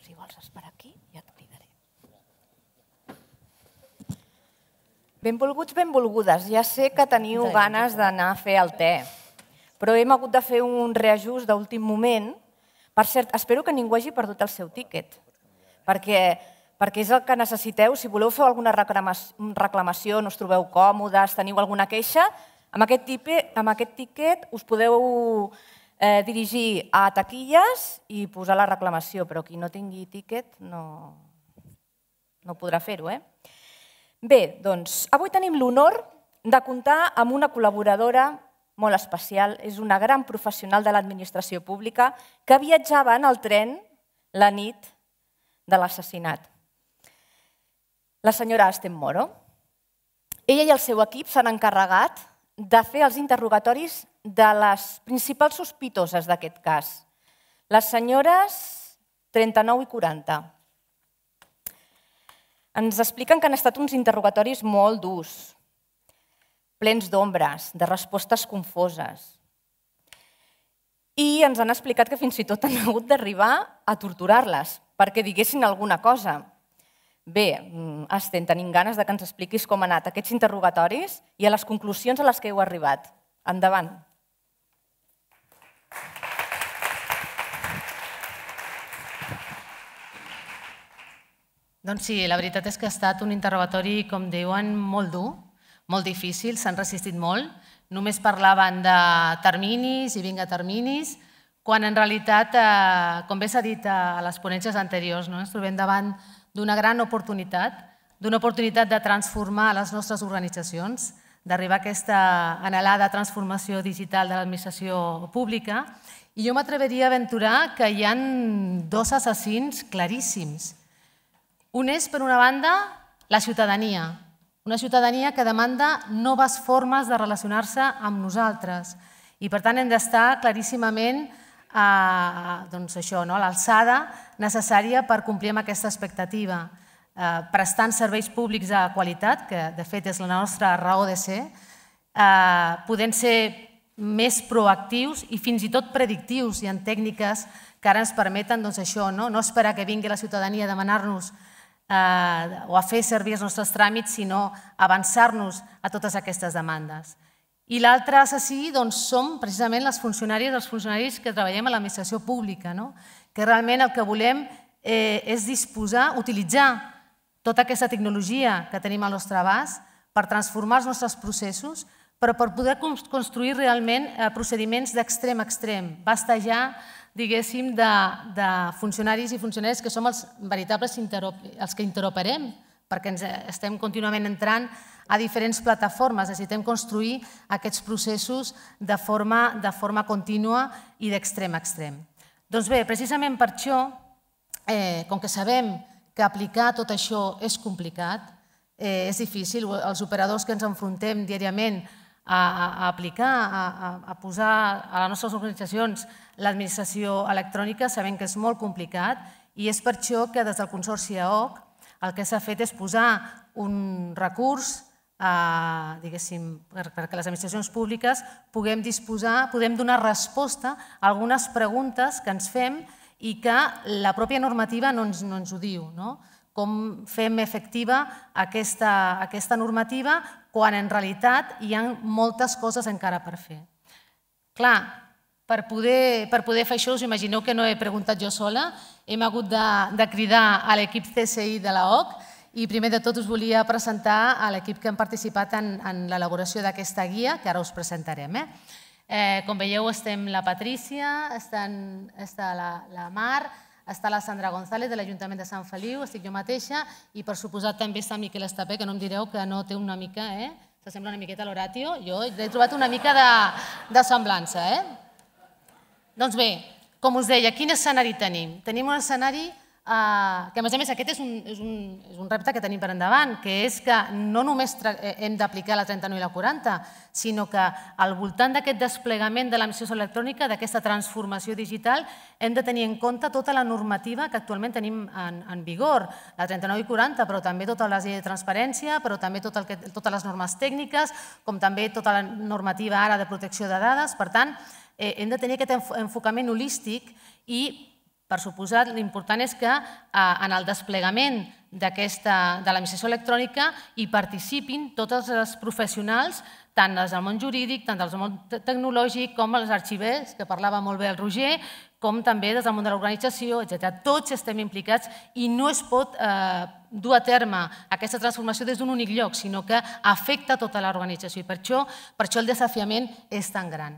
Si vols esperar aquí, ja et cridaré. Benvolguts, benvolgudes. Ja sé que teniu ganes d'anar a fer el te, però hem hagut de fer un reajust d'últim moment. Per cert, espero que ningú hagi perdut el seu tíquet, perquè és el que necessiteu. Si voleu fer alguna reclamació, no us trobeu còmodes, teniu alguna queixa, amb aquest tíquet us podeu dirigir a taquilles i posar la reclamació, però qui no tingui tíquet no podrà fer-ho. Bé, doncs, avui tenim l'honor de comptar amb una col·laboradora molt especial. És una gran professional de l'administració pública que viatjava en el tren la nit de l'assassinat. La senyora Astem Moro. Ella i el seu equip s'han encarregat de fer els interrogatoris de les principals sospitoses d'aquest cas, les senyores 39 i 40. Ens expliquen que han estat uns interrogatoris molt durs, plens d'ombres, de respostes confoses. I ens han explicat que fins i tot han hagut d'arribar a torturar-les perquè diguessin alguna cosa. Bé, Astem, tenim ganes que ens expliquis com han anat aquests interrogatoris i a les conclusions a les que heu arribat. Endavant. Doncs sí, la veritat és que ha estat un interrogatori, com diuen, molt dur, molt difícil, s'han resistit molt. Només parlaven de terminis i vinga terminis, quan en realitat, com bé s'ha dit a les ponències anteriors, ens trobem davant d'una gran oportunitat de transformar les nostres organitzacions, d'arribar a aquesta anhelada transformació digital de l'administració pública. I jo m'atreviria a aventurar que hi ha dos assassins claríssims. Un és, per una banda, la ciutadania, una ciutadania que demanda noves formes de relacionar-se amb nosaltres i, per tant, hem d'estar claríssimament a l'alçada necessària per complir amb aquesta expectativa, prestant serveis públics de qualitat, que de fet és la nostra raó de ser, podent ser més proactius i fins i tot predictius. Hi ha tècniques que ara ens permeten no esperar que vingui la ciutadania a demanar-nos o a fer servir els nostres tràmits, sinó avançar-nos a totes aquestes demandes. I l'altre assassí som precisament les funcionàries i els funcionaris que treballem a l'administració pública, que realment el que volem és disposar, utilitzar tota aquesta tecnologia que tenim al nostre abast per transformar els nostres processos, però per poder construir realment procediments d'extrem a extrem. Basta ja, diguéssim, de funcionaris i funcionàries que som els veritables els que interoperem, perquè ens estem contínuament entrant a diferents plataformes. Necessitem construir aquests processos de forma contínua i d'extrem a extrem. Doncs bé, precisament per això, com que sabem que aplicar tot això és complicat, és difícil, els operadors que ens enfrontem diàriament a aplicar, a posar a les nostres organitzacions l'administració electrònica, sabem que és molt complicat i és per això que des del Consorci AOC el que s'ha fet és posar un recurs perquè les administracions públiques puguem donar resposta a algunes preguntes que ens fem i que la pròpia normativa no ens ho diu. Com fem efectiva aquesta normativa quan en realitat hi ha moltes coses encara per fer. Clar, per poder fer això, us imagineu que no he preguntat jo sola, hem hagut de cridar a l'equip CSI de l'AOC i primer de tot us volia presentar a l'equip que han participat en l'elaboració d'aquesta guia, que ara us presentarem. Com veieu, estem la Patrícia, està la Mar, està la Sandra González de l'Ajuntament de Sant Feliu, estic jo mateixa i per suposat també està Miquel Estapé, que no em direu que no té una mica, s'assembla una miqueta a l'Horatio, jo he trobat una mica de semblança. Doncs bé, com us deia, quin escenari tenim? Tenim un escenari que, a més a més, aquest és un repte que tenim per endavant, que és que no només hem d'aplicar la 39 i la 40, sinó que al voltant d'aquest desplegament de l'administració electrònica, d'aquesta transformació digital, hem de tenir en compte tota la normativa que actualment tenim en vigor, la 39 i 40, però també tota la llei de transparència, però també totes les normes tècniques, com també tota la normativa ara de protecció de dades. Per tant, hem de tenir aquest enfocament holístic i per suposat, l'important és que en el desplegament de l'administració electrònica hi participin tots els professionals, tant els del món jurídic, tant del món tecnològic, com els arxivers, que parlava molt bé el Roger, com també des del món de l'organització, etc. Tots estem implicats i no es pot dur a terme aquesta transformació des d'un únic lloc, sinó que afecta tota l'organització i per això el desafiament és tan gran.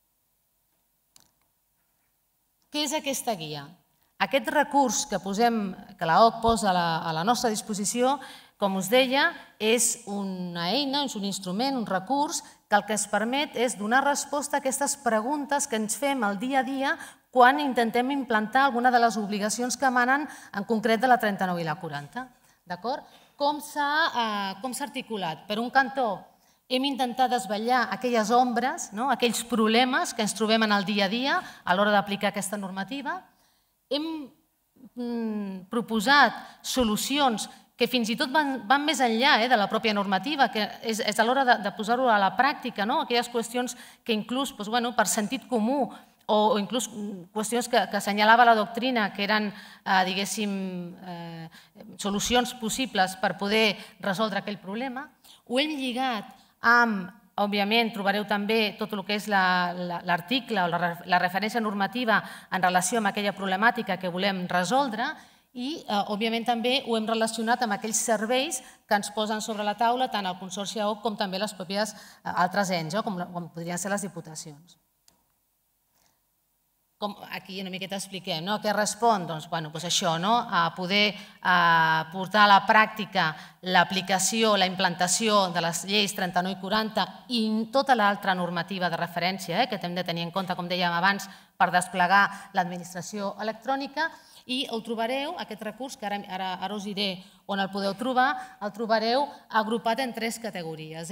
Què és aquesta guia? Aquest recurs que l'AOC posa a la nostra disposició, com us deia, és una eina, és un instrument, un recurs, que el que ens permet és donar resposta a aquestes preguntes que ens fem al dia a dia quan intentem implantar alguna de les obligacions que emanen en concret de la 39 i la 40. Com s'ha articulat? Per un cantó, hem intentat desvetllar aquelles ombres, aquells problemes que ens trobem en el dia a dia a l'hora d'aplicar aquesta normativa. Hem proposat solucions que fins i tot van més enllà de la pròpia normativa, que és a l'hora de posar-ho a la pràctica, aquelles qüestions que inclús per sentit comú o inclús qüestions que assenyalava la doctrina, que eren, diguéssim, solucions possibles per poder resoldre aquell problema. Ho hem lligat amb, òbviament, trobareu també tot el que és l'article o la referència normativa en relació amb aquella problemàtica que volem resoldre i, òbviament, també ho hem relacionat amb aquells serveis que ens posen sobre la taula tant el Consorci AOC com també les pròpies altres ens, com podrien ser les diputacions. Aquí una miqueta expliquem. Què respon? Doncs això, a poder portar a la pràctica l'aplicació, la implantació de les lleis 39 i 40 i tota l'altra normativa de referència que hem de tenir en compte, com dèiem abans, per desplegar l'administració electrònica. I ho trobareu, aquest recurs, que ara us diré on el podeu trobar, el trobareu agrupat en 3 categories.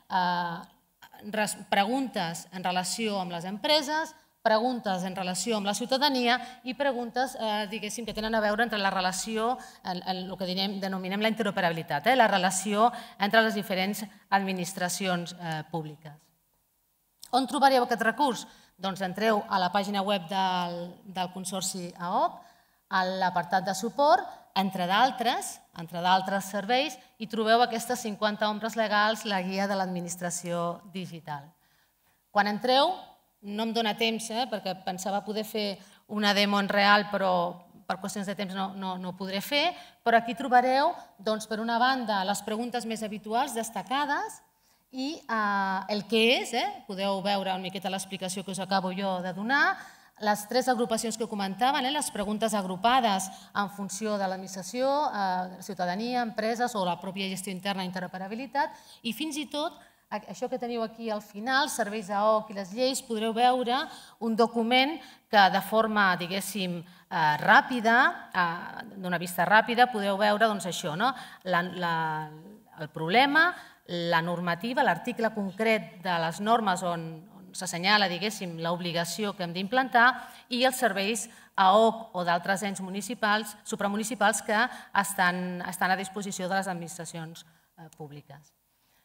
Preguntes en relació amb les empreses, preguntes en relació amb la ciutadania i preguntes, diguéssim, que tenen a veure entre la relació, el que denominem la interoperabilitat, la relació entre les diferents administracions públiques. On trobaríeu aquest recurs? Doncs entreu a la pàgina web del Consorci AOC, a l'apartat de suport, entre d'altres serveis, i trobeu aquestes 50 ombres legals, la guia de l'administració digital. Quan entreu, no em dóna temps, perquè pensava poder fer una demo en real, però per qüestions de temps no ho podré fer, però aquí trobareu, per una banda, les preguntes més habituals destacades i el que és, podeu veure una miqueta l'explicació que us acabo jo de donar, les 3 agrupacions que comentaven, les preguntes agrupades en funció de l'administració, ciutadania, empreses o la pròpia gestió interna i interoperabilitat, i fins i tot això que teniu aquí al final, serveis AOC i les lleis, podreu veure un document que de forma, diguéssim, ràpida, d'una vista ràpida, podeu veure això, el problema, la normativa, l'article concret de les normes on s'assenyala, diguéssim, l'obligació que hem d'implantar i els serveis AOC o d'altres ens municipals, supramunicipals que estan a disposició de les administracions públiques.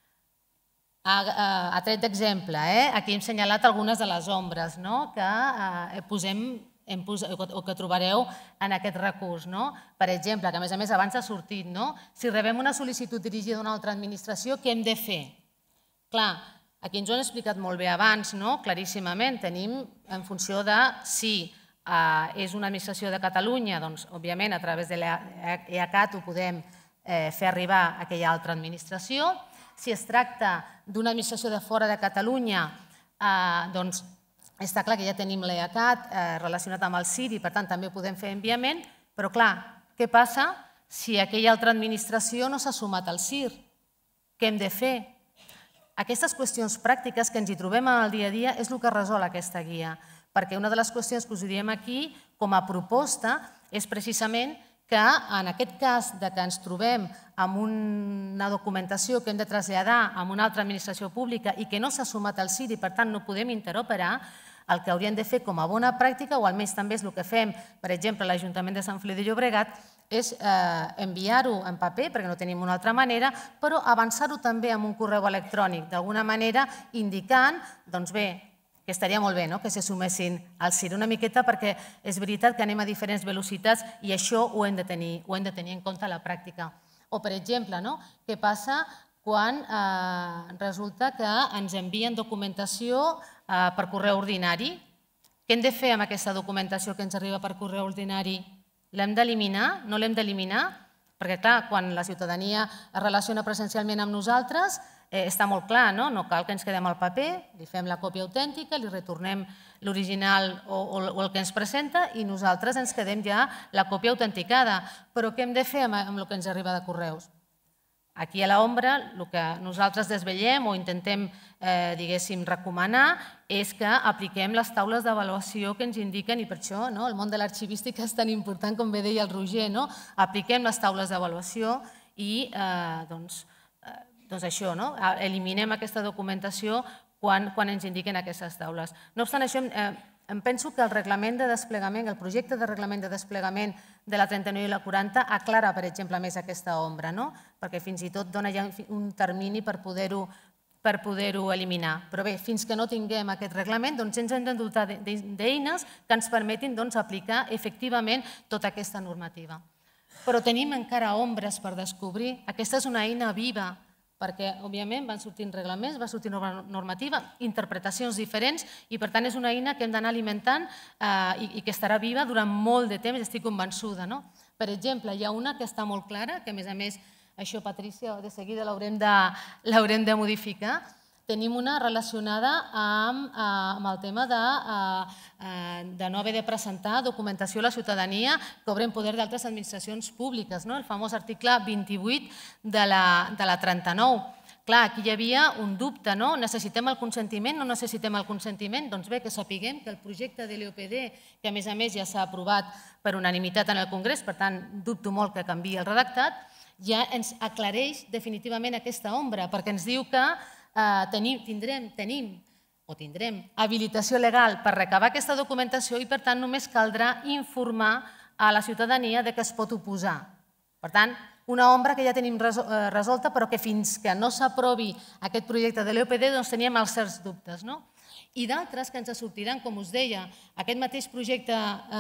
A tret d'exemple, aquí hem assenyalat algunes de les ombres que posem o que trobareu en aquest recurs. Per exemple, que a més abans ha sortit, si rebem una sol·licitud dirigida a una altra administració, què hem de fer? Clar, aquí ens ho han explicat molt bé abans, claríssimament. Tenim, en funció de si és una administració de Catalunya, doncs, òbviament, a través de l'EACAT ho podem fer arribar a aquella altra administració. Si es tracta d'una administració de fora de Catalunya, doncs està clar que ja tenim l'EACAT relacionat amb el CIR i per tant també podem fer enviament, però clar, què passa si aquella altra administració no s'ha sumat al CIR? Què hem de fer? Aquestes qüestions pràctiques que ens hi trobem en el dia a dia és el que resol aquesta guia, perquè una de les qüestions que us diem aquí com a proposta és precisament que en aquest cas que ens trobem amb una documentació que hem de traslladar a una altra administració pública i que no s'ha sumat al CIR i per tant no podem interoperar, el que hauríem de fer com a bona pràctica, o almenys també és el que fem, per exemple, a l'Ajuntament de Sant Feliu de Llobregat, és enviar-ho en paper, perquè no tenim una altra manera, però avançar-ho també amb un correu electrònic, d'alguna manera indicant, doncs bé, que estaria molt bé que se sumessin al CIR una miqueta, perquè és veritat que anem a diferents velocitats i això ho hem de tenir en compte a la pràctica. O, per exemple, què passa quan resulta que ens envien documentació per correu ordinari? Què hem de fer amb aquesta documentació que ens arriba per correu ordinari? L'hem d'eliminar? No l'hem d'eliminar? Perquè, clar, quan la ciutadania es relaciona presencialment amb nosaltres, està molt clar, no cal que ens quedem al paper, li fem la còpia autèntica, li retornem l'original o el que ens presenta i nosaltres ens quedem ja la còpia autenticada. Però què hem de fer amb el que ens arriba de correus? Aquí a l'ombra el que nosaltres desvetllem o intentem, diguéssim, recomanar és que apliquem les taules d'avaluació que ens indiquen, i per això el món de l'arxivística és tan important, com bé deia el Roger, apliquem les taules d'avaluació i doncs això, eliminem aquesta documentació quan ens indiquen aquestes taules. No obstant això, em penso que el reglament de desplegament, el projecte de reglament de desplegament de la 39 i la 40 aclara, per exemple, més aquesta ombra, perquè fins i tot dona ja un termini per poder-ho eliminar. Però bé, fins que no tinguem aquest reglament, ens hem de dotar d'eines que ens permetin aplicar efectivament tota aquesta normativa. Però tenim encara ombres per descobrir. Aquesta és una eina viva, perquè, òbviament, van sortint reglaments, va sortir normativa, interpretacions diferents, i, per tant, és una eina que hem d'anar alimentant i que estarà viva durant molt de temps, estic convençuda. Per exemple, hi ha una que està molt clara, que, a més, això, Patrícia, de seguida l'haurem de modificar. Tenim una relacionada amb el tema de no haver de presentar documentació a la ciutadania que obre en poder d'altres administracions públiques, el famós article 28 de la 39. Clar, aquí hi havia un dubte, necessitem el consentiment, no necessitem el consentiment? Doncs bé, que sapiguem que el projecte de l'EOPD, que a més ja s'ha aprovat per unanimitat en el Congrés, per tant, dubto molt que canviï el redactat, ja ens aclareix definitivament aquesta ombra, perquè ens diu que tindrem habilitació legal per recabar aquesta documentació i, per tant, només caldrà informar a la ciutadania que es pot oposar. Per tant, una ombra que ja tenim resolta, però que fins que no s'aprovi aquest projecte de l'EOPD doncs teníem els certs dubtes. I d'altres que ens sortiran, com us deia, aquest mateix projecte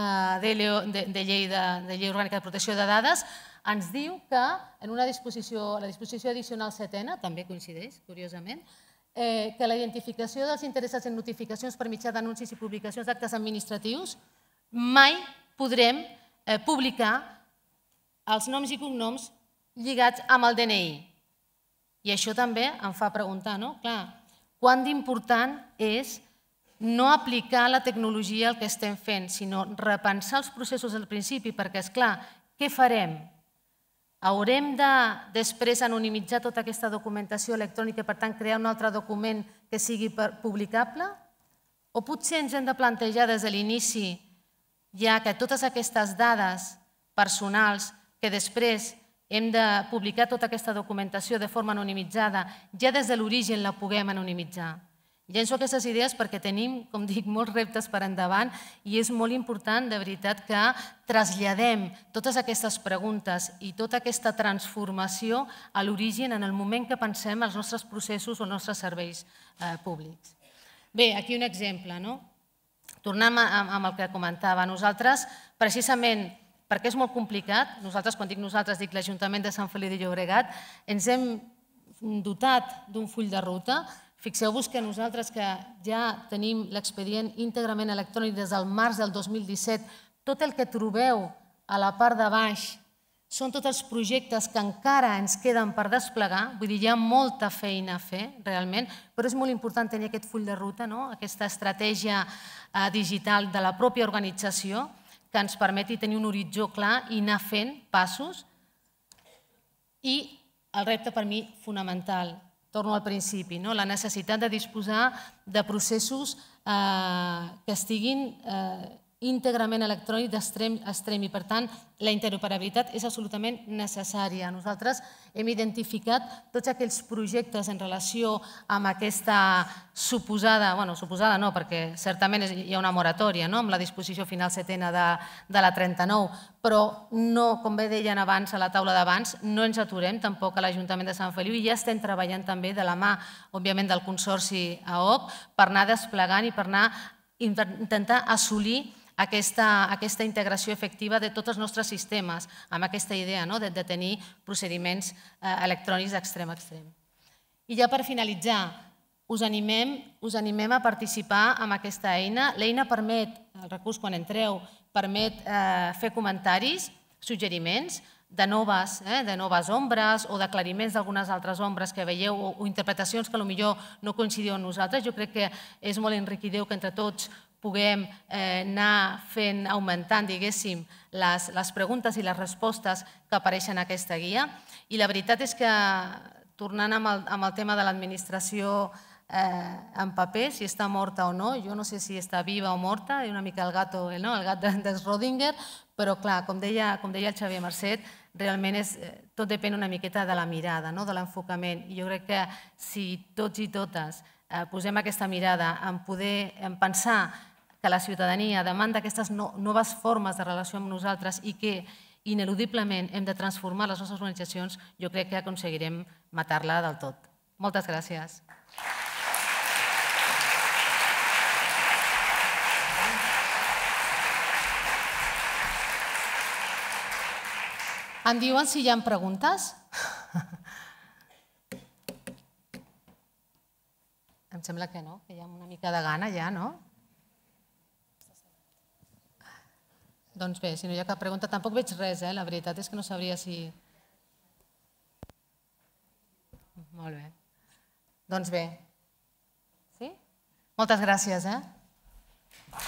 de llei orgànica de protecció de dades ens diu que en una disposició, la disposició addicional 7ena, també coincideix, curiosament, que la identificació dels interessats en notificacions per mitjà d'anuncis i publicacions d'actes administratius mai podrem publicar els noms i cognoms lligats amb el DNI. I això també em fa preguntar, clar, quant d'important és no aplicar la tecnologia al que estem fent, sinó repensar els processos al principi, perquè, esclar, què farem? Haurem de després anonimitzar tota aquesta documentació electrònica i, per tant, crear un altre document que sigui publicable? O potser ens hem de plantejar des de l'inici ja que totes aquestes dades personals que després hem de publicar tota aquesta documentació de forma anonimitzada, ja des de l'origen la puguem anonimitzar? Llenço aquestes idees perquè tenim, com dic, molts reptes per endavant i és molt important, de veritat, que traslladem totes aquestes preguntes i tota aquesta transformació a l'origen en el moment que pensem els nostres processos o els nostres serveis públics. Bé, aquí un exemple. Tornant amb el que comentava, nosaltres, precisament perquè és molt complicat, nosaltres, quan dic nosaltres, dic l'Ajuntament de Sant Feliu de Llobregat, ens hem dotat d'un full de ruta. Fixeu-vos que nosaltres, que ja tenim l'expedient íntegrament electrònic des del març del 2017, tot el que trobeu a la part de baix són tots els projectes que encara ens queden per desplegar, vull dir, hi ha molta feina a fer, realment, però és molt important tenir aquest full de ruta, aquesta estratègia digital de la pròpia organització que ens permeti tenir un horitzó clar i anar fent passos. I el repte per mi fonamental, torno al principi, la necessitat de disposar de processos que estiguin íntegrament electrònic d'extrem a extrem i, per tant, la interoperabilitat és absolutament necessària. Nosaltres hem identificat tots aquells projectes en relació amb aquesta suposada no, perquè certament hi ha una moratòria amb la disposició final setena de la 39, però no, com bé deien abans a la taula d'abans, no ens aturem tampoc a l'Ajuntament de Sant Feliu i ja estem treballant també de la mà, òbviament, del Consorci AOC per anar desplegant i per anar intentar assolir aquesta integració efectiva de tots els nostres sistemes, amb aquesta idea de tenir procediments electrònics d'extrem a extrem. I ja per finalitzar, us animem a participar en aquesta eina. L'eina permet, el recurs quan entreu, permet fer comentaris, suggeriments de noves ombres o d'aclariments d'algunes altres ombres que veieu o interpretacions que potser no coincidiu amb nosaltres. Jo crec que és molt enriquidor que entre tots puguem anar fent, augmentant, diguéssim, les preguntes i les respostes que apareixen en aquesta guia. I la veritat és que, tornant amb el tema de l'administració en paper, si està morta o no, jo no sé si està viva o morta, és una mica el gat de Schrödinger, però clar, com deia el Xavier Marcet, realment tot depèn una miqueta de la mirada, de l'enfocament. I jo crec que si tots i totes posem aquesta mirada en pensar que la ciutadania demanda aquestes noves formes de relació amb nosaltres i que ineludiblement hem de transformar les nostres organitzacions, jo crec que aconseguirem matar-la del tot. Moltes gràcies. Em diuen si hi ha preguntes? Em sembla que no, que hi ha una mica de gana ja, no? Doncs bé, si no hi ha cap pregunta, tampoc veig res, la veritat és que no sabria si... Molt bé. Doncs bé. Sí? Moltes gràcies,